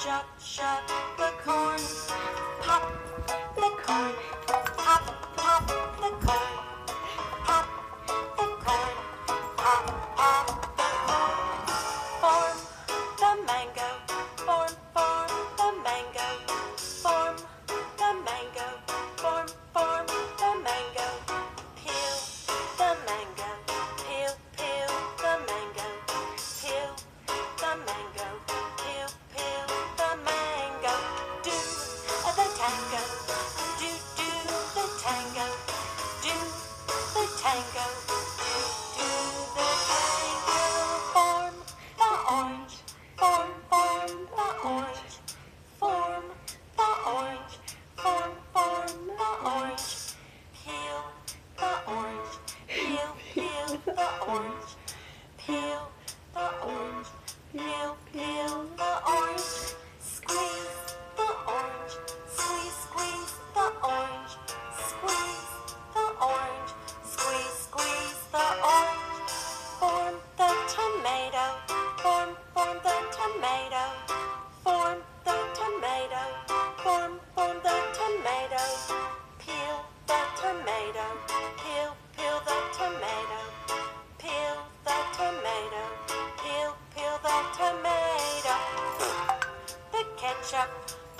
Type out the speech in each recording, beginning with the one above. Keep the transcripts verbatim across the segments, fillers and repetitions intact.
Shuck, shuck the corn. Pop the corn. Pop, pop the corn. Pop the corn. Pop, pop the corn. Form the mango. Form, form the mango. Form the mango. Form, form the mango. Peel the mango. Peel, peel the mango. Peel the mango. Peel, peel the mango. Do the tango. Do, do the tango. Do the tango. Do, do the tango. Form the orange. Form, form the orange. Form the orange. Form, form the orange. Peel the orange. Peel, peel the orange. Peel the orange. Peel, peel the orange. Squeeze the orange. Squeeze, squeeze the orange. Squeeze the orange. Squeeze, squeeze the orange. Form the tomato. Form, form the tomato. Form the tomato. Form, form the tomato. Peel the tomato. Peel, peel the tomato. Peel the tomato. Peel, peel the tomato. The ketchup.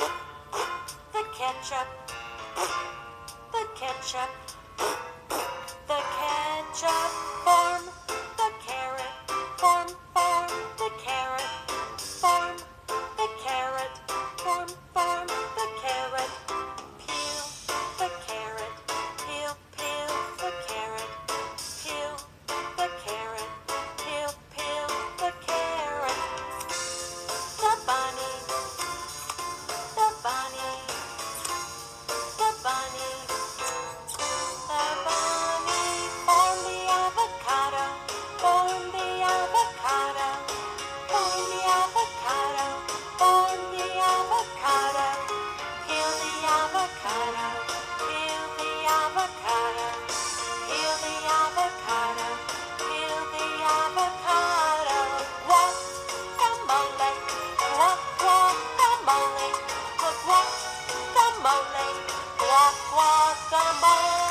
The ketchup. The ketchup. The ketchup. Form the carrot. Form, form the carrot. Form the carrot. Form, form the carrot. Peel the carrot. Peel, peel the carrot. Peel the carrot. Peel, peel the carrot. The bunny. The bunny. The bunny. The bunny. Form the avocado. Form the avocado. Form the avocado. Form the avocado. Peel the avocado. Peel the avocado. Peel the avocado. Peel the avocado. Guacamole. Guac, guacamole. Guac, guacamole. Guac, guacamole.